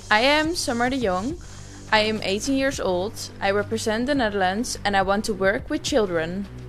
I am Summer de Jong. I am 18 years old. I represent the Netherlands and I want to work with children.